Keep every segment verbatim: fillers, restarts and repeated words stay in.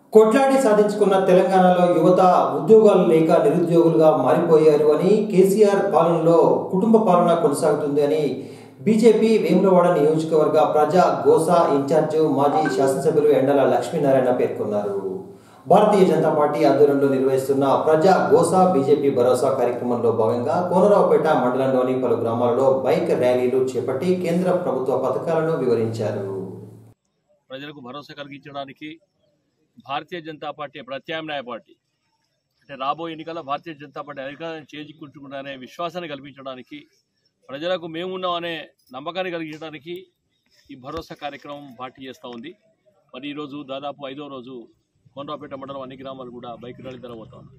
కొట్లాడి సాధించుకున్న తెలంగాణలో యువత ఉద్యోగాలు లేక నిరుద్యోగులుగా మారిపోయారు అని, కేసీఆర్ పాలనలో కుటుంబ పాలన కొనసాగుతుంది అని బీజేపీ వేములవాడ నియోజకవర్గ ప్రజా గోసా ఇన్ఛార్జ్ మాజీ శాసనసభ్యులు ఎండల లక్ష్మీనారాయణ పేర్కొన్నారు. భారతీయ జనతా పార్టీ ఆధ్వర్యంలో నిర్వహిస్తున్న ప్రజా గోసా బీజేపీ భరోసా కార్యక్రమంలో భాగంగా కోనరావుపేట మండలంలోని పలు గ్రామాలలో బైక్ ర్యాలీలు చేపట్టి కేంద్ర ప్రభుత్వ పథకాలను వివరించారు. ప్రజలకు భరోసా కలిగించడానికి భారతీయ జనతా పార్టీ ప్రత్యామ్నాయ పార్టీ అంటే రాబోయే ఎన్నికల్లో భారతీయ జనతా పార్టీ అధికారాన్ని చేజిక్కుంటుకుందనే విశ్వాసాన్ని కల్పించడానికి, ప్రజలకు మేమున్నాం అనే నమ్మకాన్ని కలిగించడానికి ఈ భరోసా కార్యక్రమం పార్టీ చేస్తూ ఉంది. మరి ఈరోజు దాదాపు ఐదో రోజు కోనరావుపేట మండలం అన్ని గ్రామాలు కూడా బైక్ ర్యాలీ జరగబోతా ఉంది.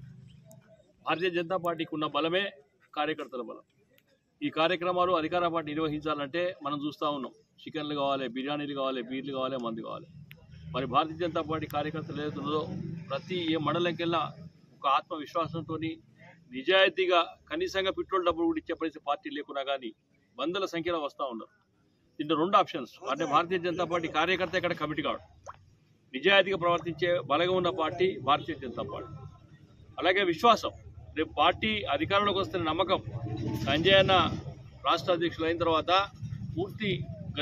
భారతీయ జనతా పార్టీకి ఉన్న బలమే కార్యకర్తల బలం. ఈ కార్యక్రమాలు అధికార పార్టీ నిర్వహించాలంటే మనం చూస్తూ ఉన్నాం, చికెన్లు కావాలి, బిర్యానీలు కావాలి, బీర్లు కావాలి, మందు కావాలి. మరి భారతీయ జనతా పార్టీ కార్యకర్తలు ఏదైతుందో ప్రతి ఏ మండలంకెల్లా ఒక ఆత్మవిశ్వాసంతో నిజాయితీగా కనీసంగా పెట్రోల్ డబ్బులు కూడా ఇచ్చే పరిస్థితి పార్టీ లేకున్నా కానీ వందల సంఖ్యలో వస్తూ ఉన్నారు. దీంట్లో రెండు ఆప్షన్స్, అంటే భారతీయ జనతా పార్టీ కార్యకర్త ఇక్కడ కమిటీ కావడం, నిజాయితీగా ప్రవర్తించే బలంగా ఉన్న పార్టీ భారతీయ జనతా పార్టీ. అలాగే విశ్వాసం, రేపు పార్టీ అధికారంలోకి వస్తున్న నమ్మకం. సంజయ్ అన్న రాష్ట్ర అధ్యక్షులు అయిన తర్వాత పూర్తి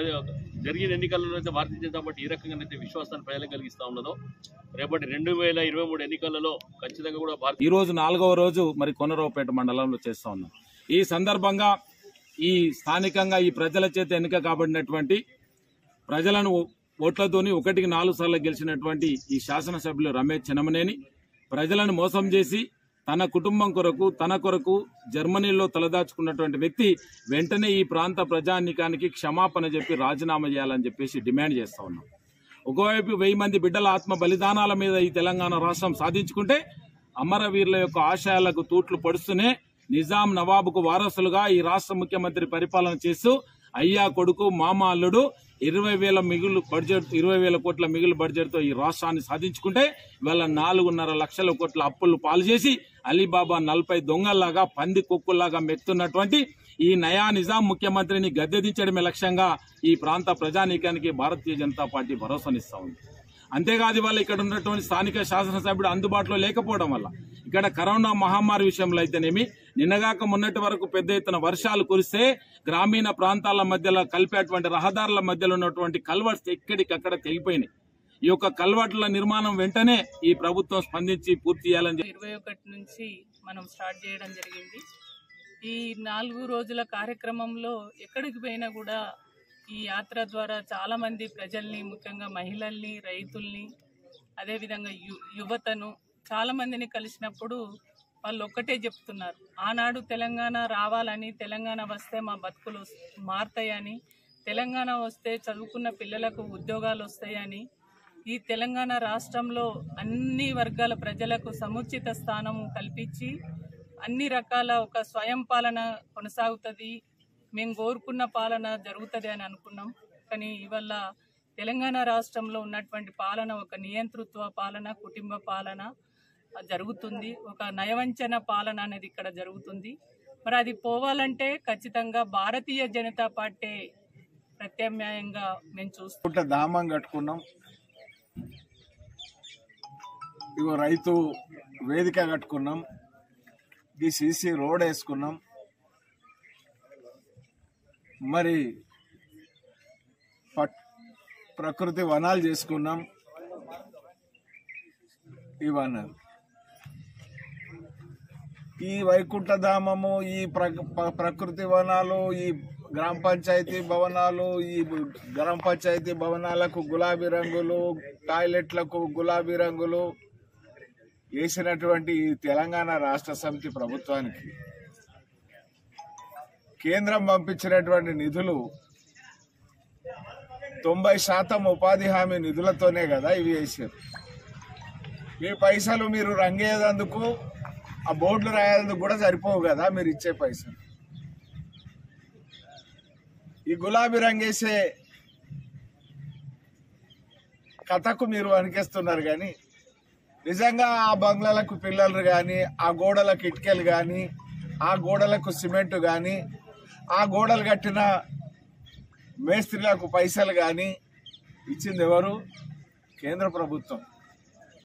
జరిగిన ఎన్నికల్లో అయితే భారతీయ జనతా పార్టీ ఏ రకంగానైతే విశ్వాసాన్ని ప్రజలకు కలిగిస్తూ ఉన్నదో, రేపటి రెండు వేల ఇరవై మూడు ఎన్నికలలో ఖచ్చితంగా కూడా భారత ఈ రోజు నాలుగవ రోజు మరి కోనరావుపేట మండలంలో చేస్తా ఉన్నాం. ఈ సందర్భంగా ఈ స్థానికంగా ఈ ప్రజల చేత ఎన్నిక కాబడినటువంటి ప్రజలను ఓట్లతోని ఒకటికి నాలుగు సార్లు గెలిచినటువంటి ఈ శాసనసభ్యులు రమేష్ చెన్నమనేని ప్రజలను మోసం చేసి తన కుటుంబం కొరకు తన కొరకు జర్మనీలో తలదాచుకున్నటువంటి వ్యక్తి వెంటనే ఈ ప్రాంత ప్రజానీకానికి క్షమాపణ చెప్పి రాజీనామా చేయాలని చెప్పేసి డిమాండ్ చేస్తా ఉన్నాం. ఒకవైపు వెయ్యి మంది బిడ్డల ఆత్మ బలిదానాల మీద ఈ తెలంగాణ రాష్ట్రం సాధించుకుంటే, అమరవీరుల యొక్క ఆశయాలకు తూట్లు పడుస్తూనే నిజాం నవాబుకు వారసులుగా ఈ రాష్ట్ర ముఖ్యమంత్రి పరిపాలన చేస్తూ అయ్యా కొడుకు మామ అల్లుడు ఇరవై వేల మిగులు బడ్జెట్ ఇరవై వేల కోట్ల మిగులు బడ్జెట్తో ఈ రాష్ట్రాన్ని సాధించుకుంటే ఇవాళ నాలుగున్నర లక్షల కోట్ల అప్పులు పాలు చేసి అలీబాబా నలభై దొంగల్లాగా పంది కుక్కుల్లాగా మెత్తున్నటువంటి ఈ నయా నిజాం ముఖ్యమంత్రిని గద్దెదించడమే లక్ష్యంగా ఈ ప్రాంత ప్రజానీకానికి భారతీయ జనతా పార్టీ భరోసానిస్తా ఉంది. అంతేకాదు ఇవాళ ఇక్కడ ఉన్నటువంటి స్థానిక శాసనసభ్యుడు అందుబాటులో లేకపోవడం వల్ల ఇక్కడ కరోనా మహమ్మారి విషయంలో అయితేనేమి, నిన్నగాక మొన్నటి వరకు పెద్ద ఎత్తున వర్షాలు కురిస్తే గ్రామీణ ప్రాంతాల మధ్యలో కలిపేటువంటి రహదారుల మధ్యలో ఉన్నటువంటి కల్వర్ట్స్ ఎక్కడికక్కడ తెగిపోయినాయి. ఈ యొక్క కల్వర్ట్ల నిర్మాణం వెంటనే ఈ ప్రభుత్వం స్పందించి పూర్తి చేయాలని ఇరవై ఒకటి నుంచి మనం స్టార్ట్ చేయడం జరిగింది. ఈ నాలుగు రోజుల కార్యక్రమంలో ఎక్కడికి పోయినా కూడా ఈ యాత్ర ద్వారా చాలా మంది ప్రజల్ని, ముఖ్యంగా మహిళల్ని, రైతుల్ని, అదేవిధంగా యు యువతను చాలా మందిని కలిసినప్పుడు వాళ్ళు ఒక్కటే చెప్తున్నారు, ఆనాడు తెలంగాణ రావాలని, తెలంగాణ వస్తే మా బతుకులు మారుతాయని, తెలంగాణ వస్తే చదువుకున్న పిల్లలకు ఉద్యోగాలు వస్తాయని, ఈ తెలంగాణ రాష్ట్రంలో అన్ని వర్గాల ప్రజలకు సముచిత స్థానం కల్పించి అన్ని రకాల ఒక స్వయం పాలన కొనసాగుతుంది, మేము కోరుకున్న పాలన జరుగుతుంది అని అనుకున్నాం. కానీ ఇవాళ తెలంగాణ రాష్ట్రంలో ఉన్నటువంటి పాలన ఒక నియంతృత్వ పాలన, కుటుంబ పాలన జరుగుతుంది, ఒక నయవంచన పాలన అనేది ఇక్కడ జరుగుతుంది. మరి అది పోవాలంటే ఖచ్చితంగా భారతీయ జనతా పార్టీ ప్రత్యామ్నాయంగా మేము చూస్తాం. దామం కట్టుకున్నాం, ఇగో రైతు వేదిక కట్టుకున్నాం, ఈ సీసీ రోడ్ వేసుకున్నాం, మరి ప్రకృతి వనాలు చేసుకున్నాం. ఇవన్నీ ఈ వైకుంఠధామము, ఈ ప్రకృతి వనాలు, ఈ గ్రామ పంచాయతీ భవనాలు, ఈ గ్రామ పంచాయతీ భవనాలకు గులాబీ రంగులు, టాయిలెట్లకు గులాబీ రంగులు వేసినటువంటి తెలంగాణ రాష్ట్ర సమితి ప్రభుత్వానికి కేంద్రం పంపించినటువంటి నిధులు తొంభై శాతం ఉపాధి హామీ నిధులతోనే కదా ఇవి వేసారు. మీ పైసలు మీరు రంగేదందుకు, ఆ బోర్డులు రాయేందుకు కూడా సరిపోవు కదా మీరు ఇచ్చే పైసలు. ఈ గులాబీ రంగేసే కథకు మీరు వణికేస్తున్నారు. కానీ నిజంగా ఆ బంగ్లాలకు పిల్లలు కానీ, ఆ గోడలకు ఇటుకలు కానీ, ఆ గోడలకు సిమెంట్ కానీ, ఆ గోడలు కట్టిన మేస్త్రీలకు పైసలు కానీ ఇచ్చింది ఎవరు? కేంద్ర ప్రభుత్వం.